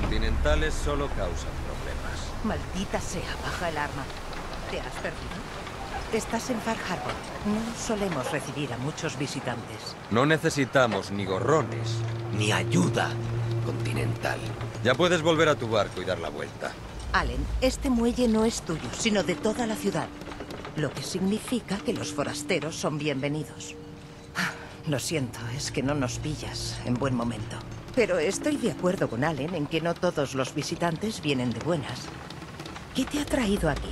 continentales solo causan problemas. Maldita sea, baja el arma. ¿Te has perdido? Estás en Far Harbor. No solemos recibir a muchos visitantes. No necesitamos ni gorrones, ni ayuda continental. Ya puedes volver a tu barco y dar la vuelta. Allen, este muelle no es tuyo, sino de toda la ciudad. Lo que significa que los forasteros son bienvenidos. Lo siento, es que no nos pillas en buen momento. Pero estoy de acuerdo con Allen en que no todos los visitantes vienen de buenas. ¿Qué te ha traído aquí?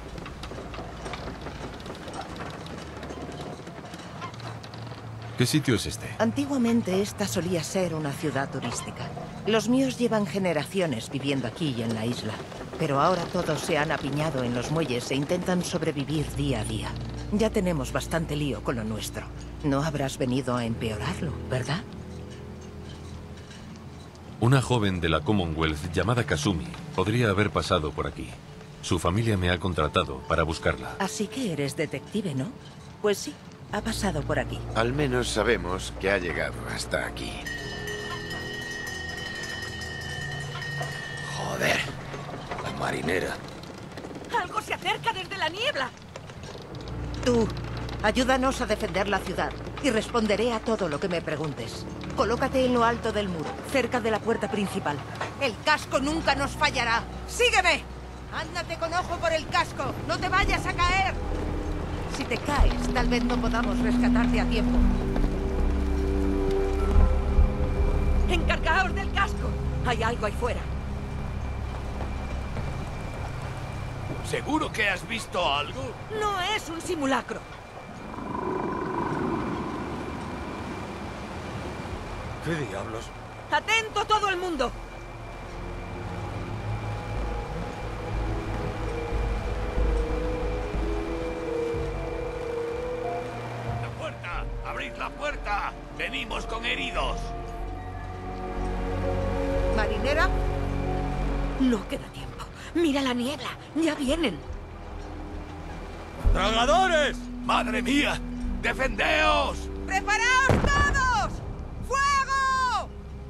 ¿Qué sitio es este? Antiguamente esta solía ser una ciudad turística. Los míos llevan generaciones viviendo aquí y en la isla. Pero ahora todos se han apiñado en los muelles e intentan sobrevivir día a día. Ya tenemos bastante lío con lo nuestro. No habrás venido a empeorarlo, ¿verdad? Una joven de la Commonwealth llamada Kasumi podría haber pasado por aquí. Su familia me ha contratado para buscarla. Así que eres detective, ¿no? Pues sí, ha pasado por aquí. Al menos sabemos que ha llegado hasta aquí. Joder, la marinera. ¡Algo se acerca desde la niebla! Tú, ayúdanos a defender la ciudad y responderé a todo lo que me preguntes. Colócate en lo alto del muro, cerca de la puerta principal. El casco nunca nos fallará. ¡Sígueme! Ándate con ojo por el casco. ¡No te vayas a caer! Si te caes, tal vez no podamos rescatarte a tiempo. ¡Encargaos del casco! Hay algo ahí fuera. ¿Seguro que has visto algo? No es un simulacro. ¿Qué diablos? ¡Atento todo el mundo! ¡La puerta! ¡Abrid la puerta! ¡Venimos con heridos! ¿Marinera? No queda tiempo. Mira la niebla. Ya vienen. ¡Tragadores! ¡Madre mía! ¡Defendeos! ¡Preparaos todos! ¡Fuego!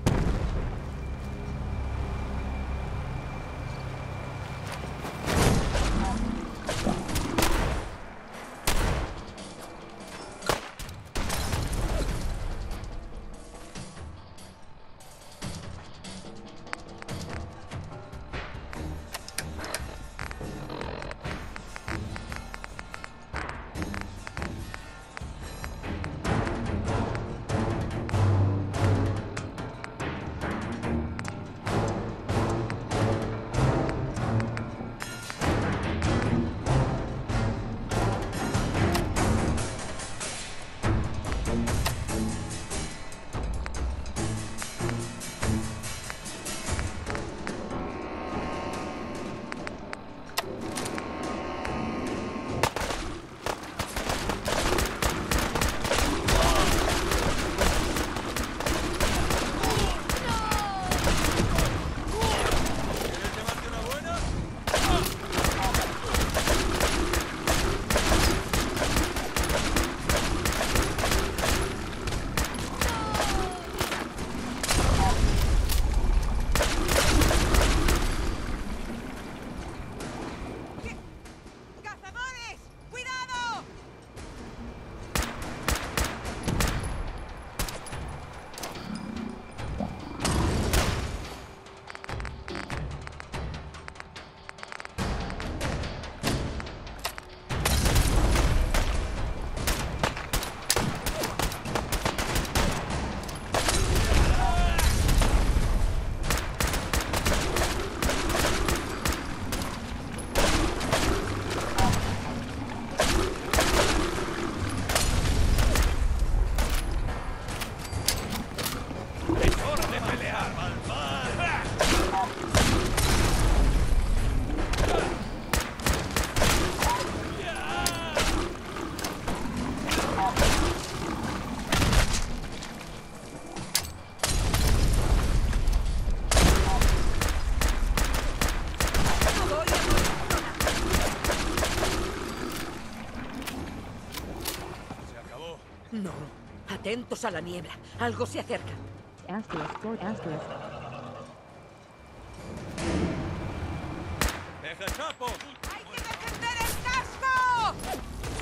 No. Atentos a la niebla. Algo se acerca. ¡Deja el sapo! ¡Hay que defender el casco!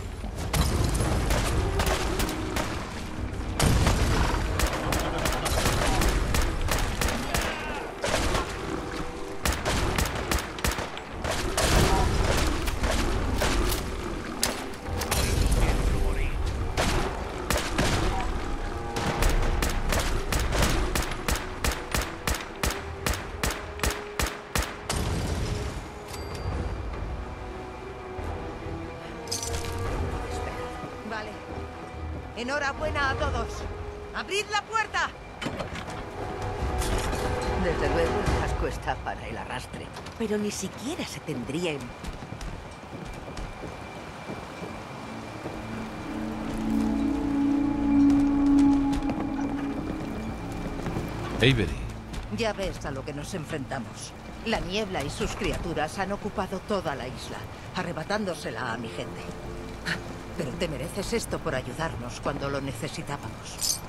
Vale. Enhorabuena a todos. ¡Abrid la puerta! Desde luego el casco está para el arrastre, pero ni siquiera se tendría en... Avery, Ya ves a lo que nos enfrentamos. La niebla y sus criaturas han ocupado toda la isla, arrebatándosela a mi gente. Pero te mereces esto por ayudarnos cuando lo necesitábamos.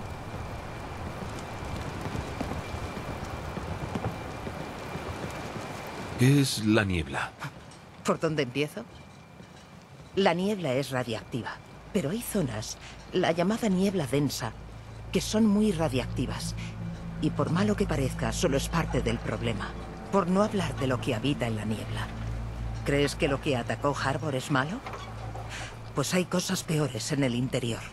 ¿qué es la niebla? ¿Por dónde empiezo? La niebla es radiactiva, pero hay zonas, la llamada niebla densa, que son muy radiactivas. Y por malo que parezca, solo es parte del problema. Por no hablar de lo que habita en la niebla. ¿Crees que lo que atacó Harbor es malo? Pues hay cosas peores en el interior.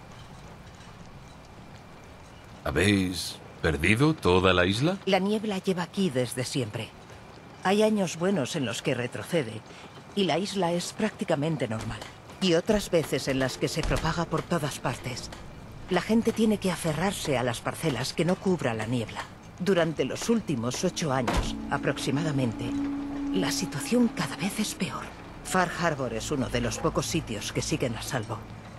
¿Habéis perdido toda la isla? La niebla lleva aquí desde siempre. Hay años buenos en los que retrocede, y la isla es prácticamente normal. Y otras veces en las que se propaga por todas partes. La gente tiene que aferrarse a las parcelas que no cubra la niebla. Durante los últimos 8 años, aproximadamente, la situación cada vez es peor. Far Harbor es uno de los pocos sitios que siguen a salvo.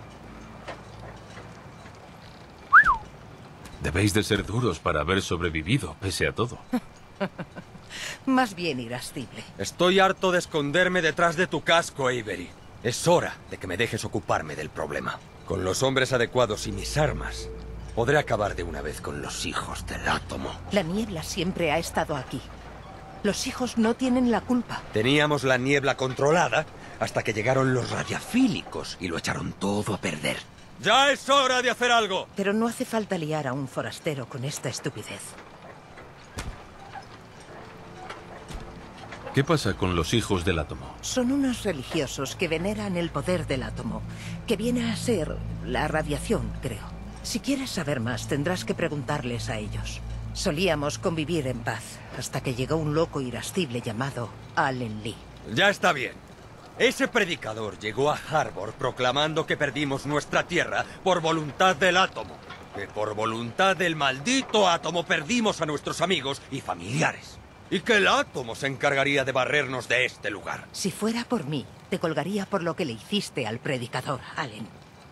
Debéis de ser duros para haber sobrevivido, pese a todo. Más bien irascible. Estoy harto de esconderme detrás de tu casco, Avery. Es hora de que me dejes ocuparme del problema. Con los hombres adecuados y mis armas, podré acabar de una vez con los hijos del átomo. La niebla siempre ha estado aquí. Los hijos no tienen la culpa. Teníamos la niebla controlada hasta que llegaron los radiafílicos y lo echaron todo a perder. ¡Ya es hora de hacer algo! Pero no hace falta liar a un forastero con esta estupidez. ¿Qué pasa con los hijos del átomo? Son unos religiosos que veneran el poder del átomo, que viene a ser la radiación, creo. Si quieres saber más, tendrás que preguntarles a ellos. Solíamos convivir en paz, hasta que llegó un loco irascible llamado Allen Lee. Ya está bien. Ese predicador llegó a Harbor proclamando que perdimos nuestra tierra por voluntad del átomo. Que por voluntad del maldito átomo perdimos a nuestros amigos y familiares. Y que el átomo se encargaría de barrernos de este lugar. Si fuera por mí, te colgaría por lo que le hiciste al predicador, Allen.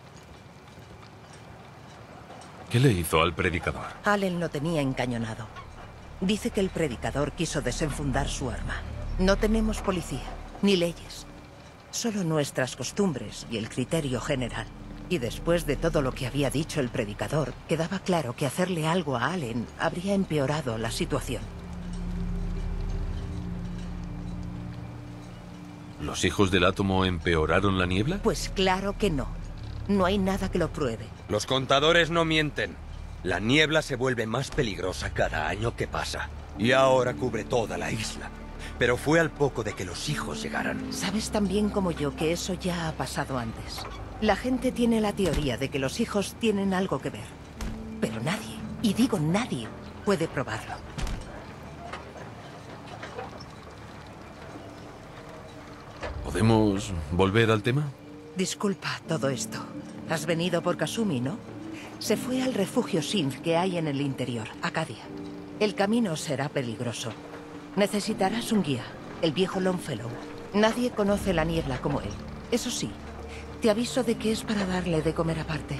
¿Qué le hizo al predicador? Allen lo tenía encañonado. Dice que el predicador quiso desenfundar su arma. No tenemos policía, ni leyes. Solo nuestras costumbres y el criterio general. Y después de todo lo que había dicho el predicador, quedaba claro que hacerle algo a Allen habría empeorado la situación. ¿Los hijos del átomo empeoraron la niebla? Pues claro que no. No hay nada que lo pruebe. Los contadores no mienten. La niebla se vuelve más peligrosa cada año que pasa. Y ahora cubre toda la isla. Pero fue al poco de que los hijos llegaran. Sabes tan bien como yo que eso ya ha pasado antes. La gente tiene la teoría de que los hijos tienen algo que ver. Pero nadie, y digo nadie, puede probarlo. ¿Podemos volver al tema? Disculpa todo esto. Has venido por Kasumi, ¿no? Se fue al refugio Synth que hay en el interior, Acadia. El camino será peligroso. Necesitarás un guía, el viejo Longfellow. Nadie conoce la niebla como él. Eso sí, te aviso de que es para darle de comer aparte.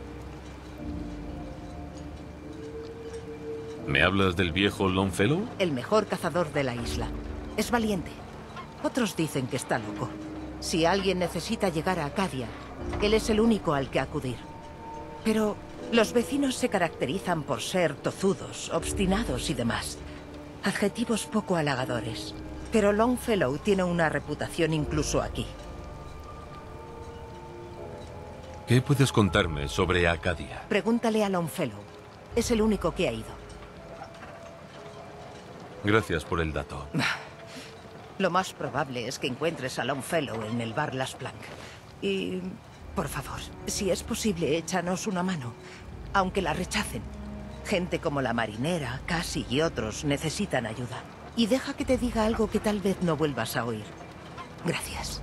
¿Me hablas del viejo Longfellow? El mejor cazador de la isla. Es valiente. Otros dicen que está loco. Si alguien necesita llegar a Acadia, él es el único al que acudir. Pero los vecinos se caracterizan por ser tozudos, obstinados y demás. Adjetivos poco halagadores. Pero Longfellow tiene una reputación incluso aquí. ¿Qué puedes contarme sobre Acadia? Pregúntale a Longfellow. Es el único que ha ido. Gracias por el dato. Lo más probable es que encuentres a Longfellow en el bar Las Planck. Y, por favor, si es posible, échanos una mano. Aunque la rechacen. Gente como la marinera, Cassie y otros necesitan ayuda. Y deja que te diga algo que tal vez no vuelvas a oír. Gracias.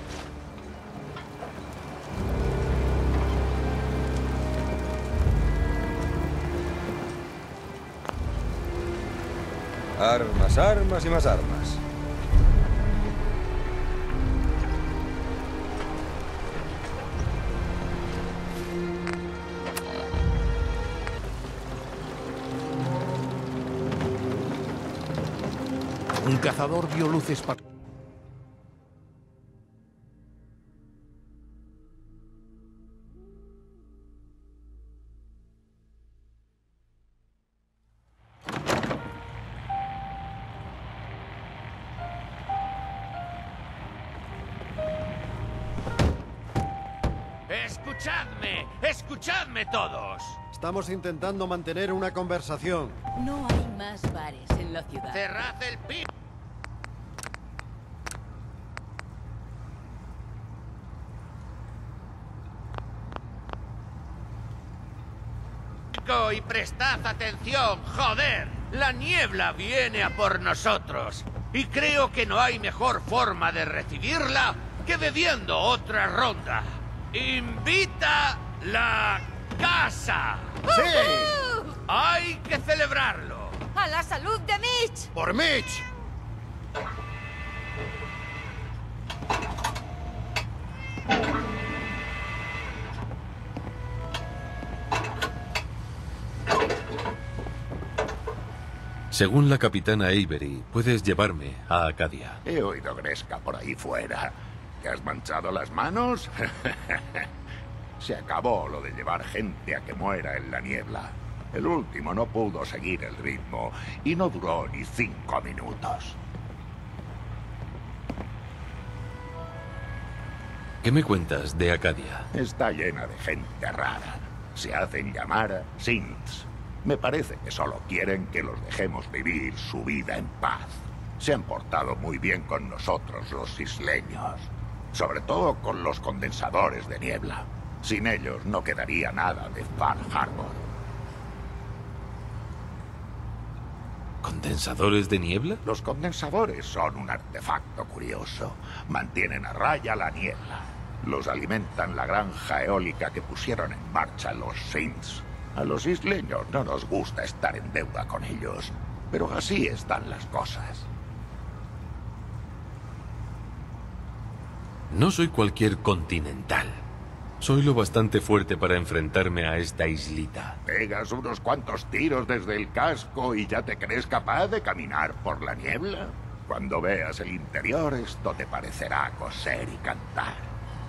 Armas, armas y más armas. Un cazador vio luces para... ¡Escuchadme! ¡Escuchadme todos! Estamos intentando mantener una conversación. No hay más bares en la ciudad. ¡Cerrad el pico! Y prestad atención, joder. La niebla viene a por nosotros. Y creo que no hay mejor forma de recibirla que bebiendo otra ronda. Invita la casa. ¡Sí! Hay que celebrarlo. ¡A la salud de Mitch! ¡Por Mitch! Según la capitana Avery, puedes llevarme a Acadia. He oído gresca por ahí fuera. ¿Te has manchado las manos? Se acabó lo de llevar gente a que muera en la niebla. El último no pudo seguir el ritmo y no duró ni 5 minutos. ¿Qué me cuentas de Acadia? Está llena de gente rara. Se hacen llamar Synths. Me parece que solo quieren que los dejemos vivir su vida en paz. Se han portado muy bien con nosotros, los isleños. Sobre todo con los condensadores de niebla. Sin ellos no quedaría nada de Far Harbor. ¿Condensadores de niebla? Los condensadores son un artefacto curioso. Mantienen a raya la niebla. Los alimentan la granja eólica que pusieron en marcha los Synths. A los isleños no nos gusta estar en deuda con ellos, pero así están las cosas. No soy cualquier continental. Soy lo bastante fuerte para enfrentarme a esta islita. Pegas unos cuantos tiros desde el casco y ya te crees capaz de caminar por la niebla. Cuando veas el interior, esto te parecerá coser y cantar.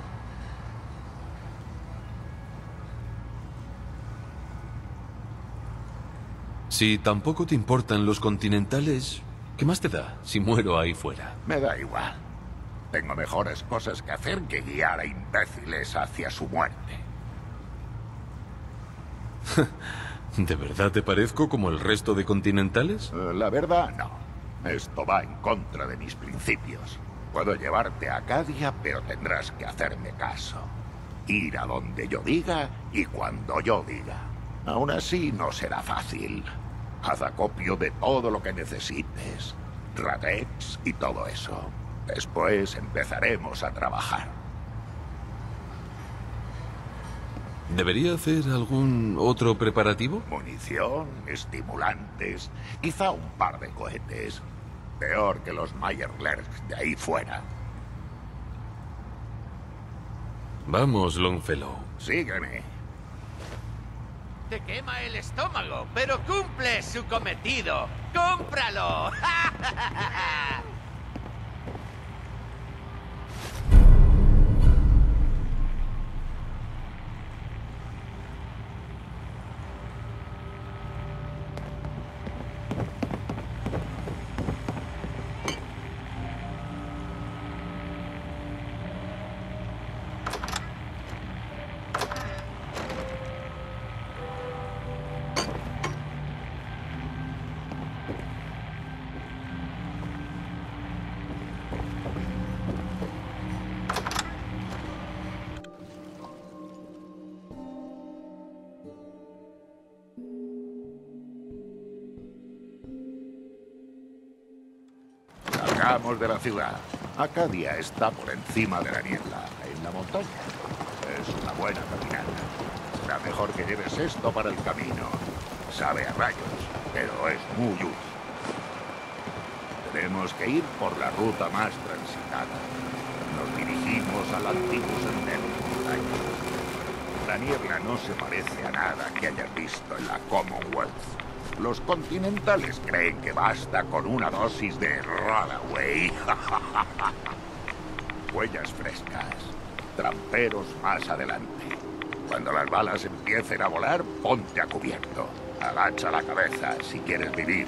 Si tampoco te importan los continentales, ¿qué más te da si muero ahí fuera? Me da igual. Tengo mejores cosas que hacer que guiar a imbéciles hacia su muerte. ¿De verdad te parezco como el resto de continentales? La verdad, no. Esto va en contra de mis principios. Puedo llevarte a Acadia, pero tendrás que hacerme caso. Ir a donde yo diga y cuando yo diga. Aún así, no será fácil. Haz acopio de todo lo que necesites. Radex y todo eso. Después empezaremos a trabajar. ¿Debería hacer algún otro preparativo? Munición, estimulantes, quizá un par de cohetes. Peor que los Meyerlerks de ahí fuera. Vamos, Longfellow. Sígueme. Te quema el estómago, pero cumple su cometido. ¡Cómpralo! Salgamos de la ciudad. Acadia está por encima de la niebla, en la montaña. Es una buena caminata. Será mejor que lleves esto para el camino. Sabe a rayos, pero es muy útil. Tenemos que ir por la ruta más transitada. Nos dirigimos al antiguo sendero de montaña. La niebla no se parece a nada que hayas visto en la Commonwealth. Los continentales creen que basta con una dosis de Rollaway. Huellas frescas. Tramperos más adelante. Cuando las balas empiecen a volar, ponte a cubierto. Agacha la cabeza si quieres vivir.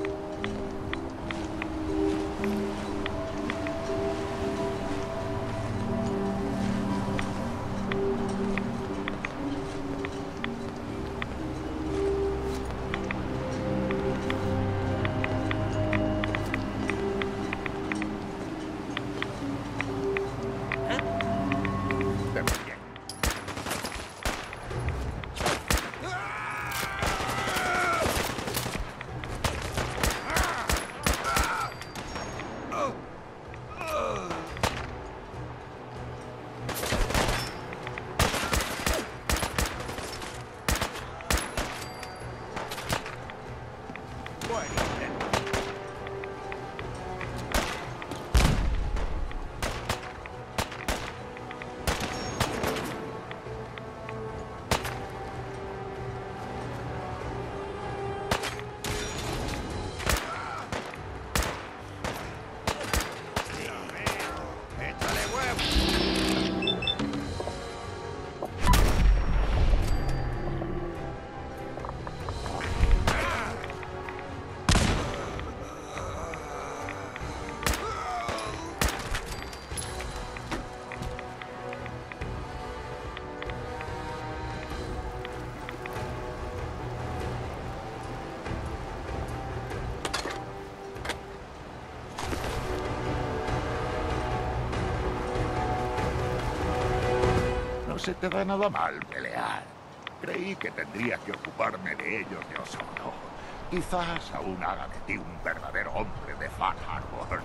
No se te da nada mal pelear. Creí que tendría que ocuparme de ellos yo solo. Quizás aún haga de ti un verdadero hombre de Far Harbor.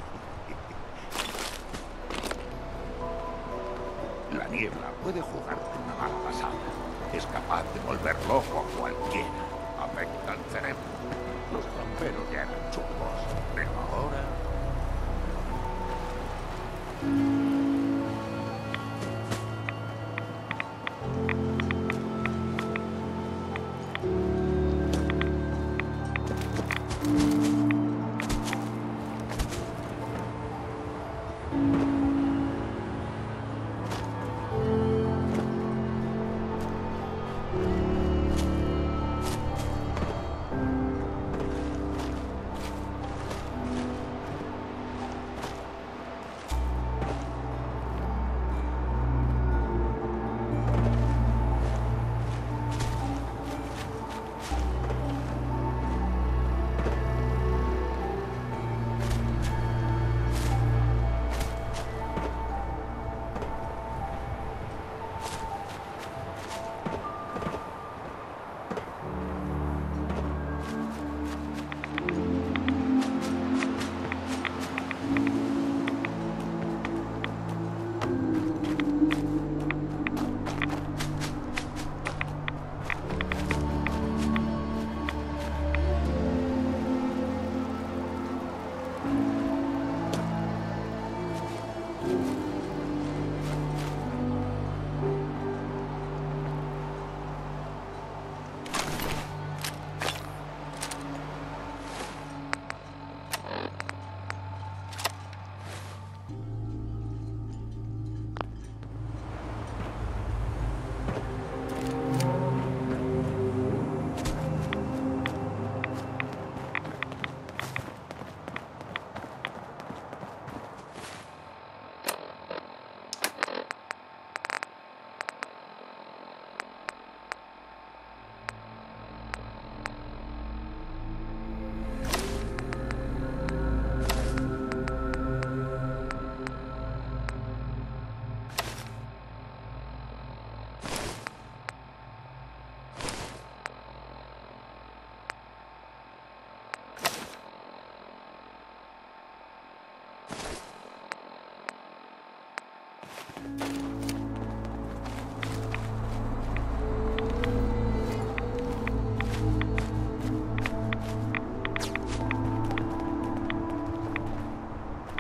La niebla puede jugarte una mala pasada. Es capaz de volver loco a cualquiera. Afecta al cerebro. Los tramperos ya eran chungos, pero ahora...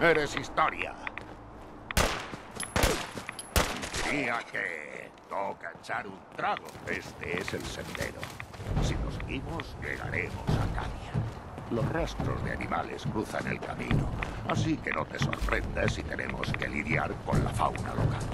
Eres historia. Diría que toca echar un trago. Este es el sendero. Si lo seguimos, llegaremos a Cadia. Los rastros de animales cruzan el camino, así que no te sorprendas si tenemos que lidiar con la fauna local.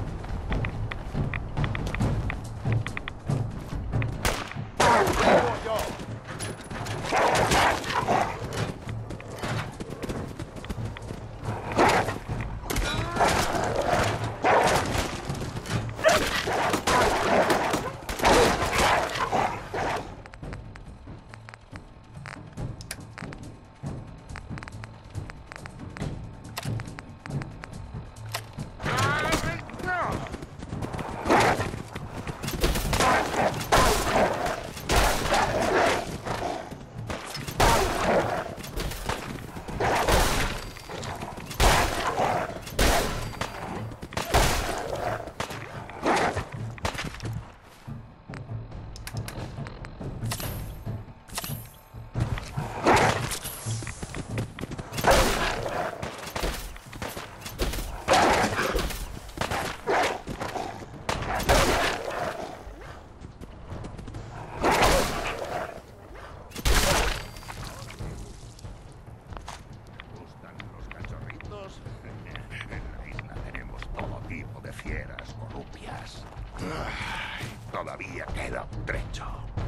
Todavía queda un trecho.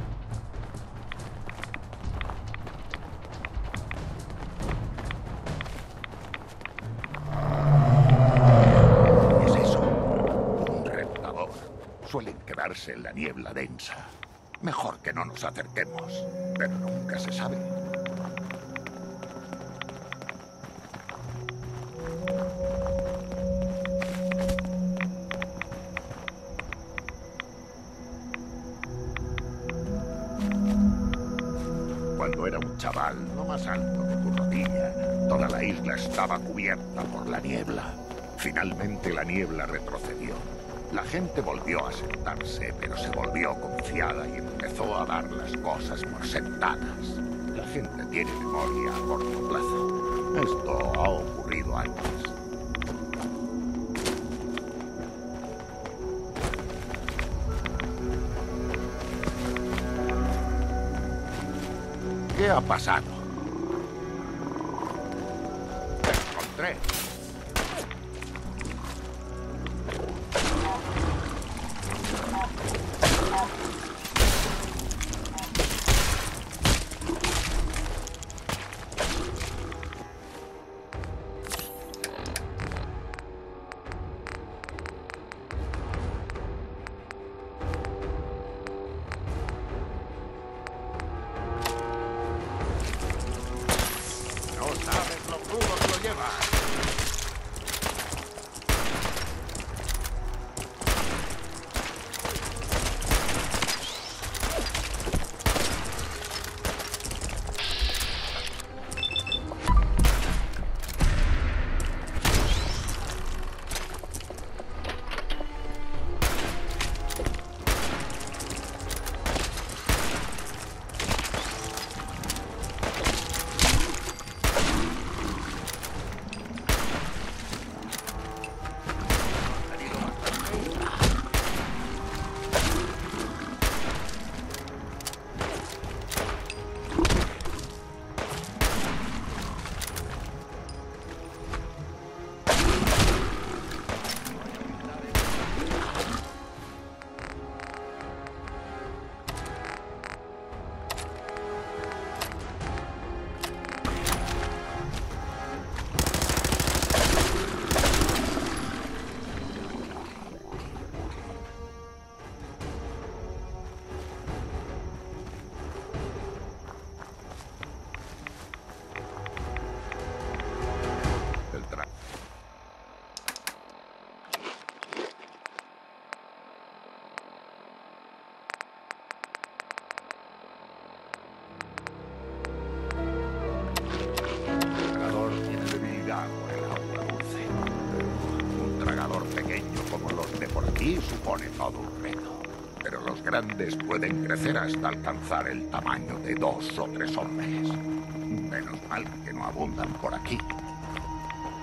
¿Qué es eso? Un reptador. Suelen quedarse en la niebla densa. Mejor que no nos acerquemos, pero nunca se sabe. Cuando era un chaval, no más alto que tu rodilla, toda la isla estaba cubierta por la niebla. Finalmente la niebla retrocedió. La gente volvió a sentarse, pero se volvió confiada y empezó a dar las cosas por sentadas. La gente tiene memoria a corto plazo. Esto ha ocurrido antes. ¿Qué ha pasado? Te encontré. Supone todo un reto, pero los grandes pueden crecer hasta alcanzar el tamaño de 2 o 3 hombres. Menos mal que no abundan por aquí.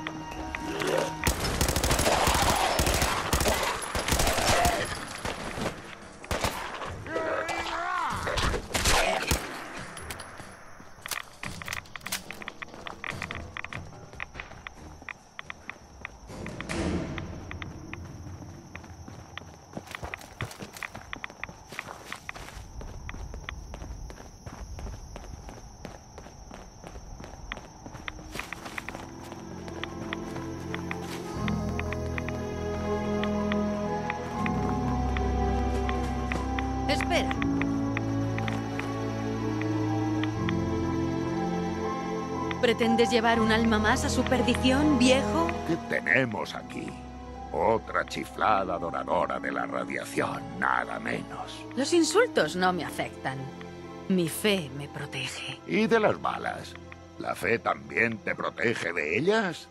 ¿Pretendes llevar un alma más a su perdición, viejo? ¿Qué tenemos aquí? Otra chiflada adoradora de la radiación, nada menos. Los insultos no me afectan. Mi fe me protege. ¿Y de las balas? ¿La fe también te protege de ellas?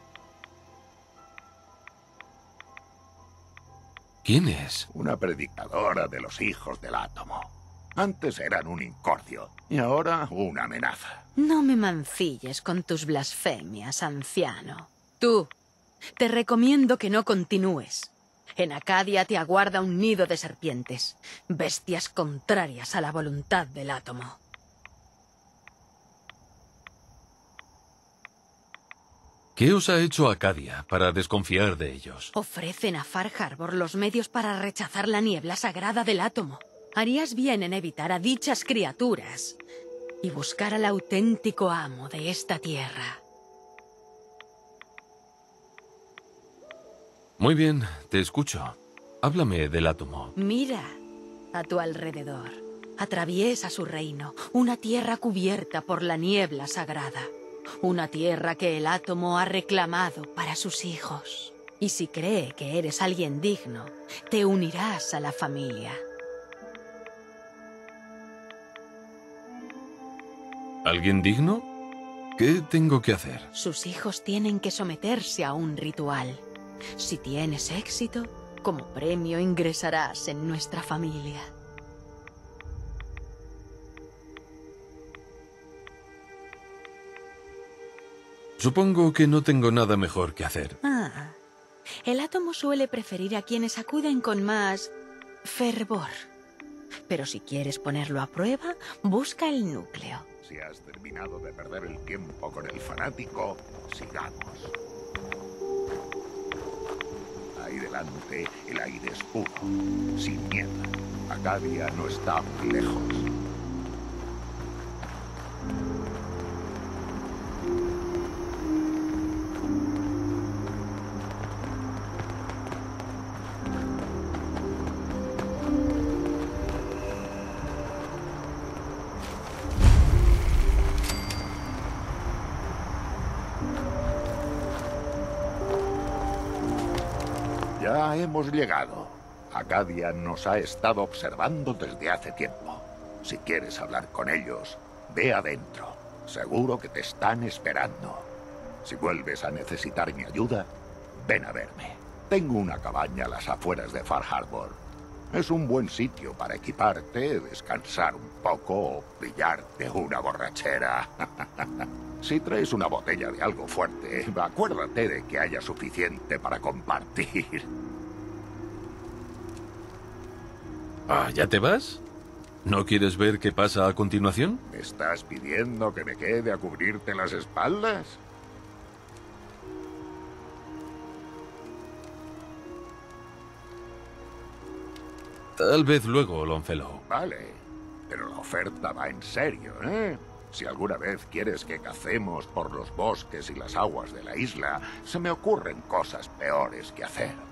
¿Quién es? Una predicadora de los hijos del átomo. Antes eran un incordio y ahora una amenaza. No me mancilles con tus blasfemias, anciano. Tú, te recomiendo que no continúes. En Acadia te aguarda un nido de serpientes, bestias contrarias a la voluntad del átomo. ¿Qué os ha hecho Acadia para desconfiar de ellos? Ofrecen a Far Harbor los medios para rechazar la niebla sagrada del átomo. Harías bien en evitar a dichas criaturas y buscar al auténtico amo de esta tierra. Muy bien, te escucho. Háblame del átomo. Mira a tu alrededor. Atraviesa su reino, una tierra cubierta por la niebla sagrada. Una tierra que el átomo ha reclamado para sus hijos. Y si cree que eres alguien digno, te unirás a la familia. ¿Alguien digno? ¿Qué tengo que hacer? Sus hijos tienen que someterse a un ritual. Si tienes éxito, como premio ingresarás en nuestra familia. Supongo que no tengo nada mejor que hacer. El átomo suele preferir a quienes acuden con más fervor. Pero si quieres ponerlo a prueba, busca el núcleo. Si has terminado de perder el tiempo con el fanático, sigamos. Ahí delante el aire es puro, sin niebla. Acadia no está muy lejos. Ya hemos llegado. Acadia nos ha estado observando desde hace tiempo. Si quieres hablar con ellos, ve adentro. Seguro que te están esperando. Si vuelves a necesitar mi ayuda, ven a verme. Tengo una cabaña a las afueras de Far Harbor. Es un buen sitio para equiparte, descansar un poco o pillarte una borrachera. Si traes una botella de algo fuerte, acuérdate de que haya suficiente para compartir. Ah, ¿ya te vas? ¿No quieres ver qué pasa a continuación? ¿Me estás pidiendo que me quede a cubrirte las espaldas? Tal vez luego, Longfellow. Vale, pero la oferta va en serio, ¿eh? Si alguna vez quieres que cacemos por los bosques y las aguas de la isla, se me ocurren cosas peores que hacer.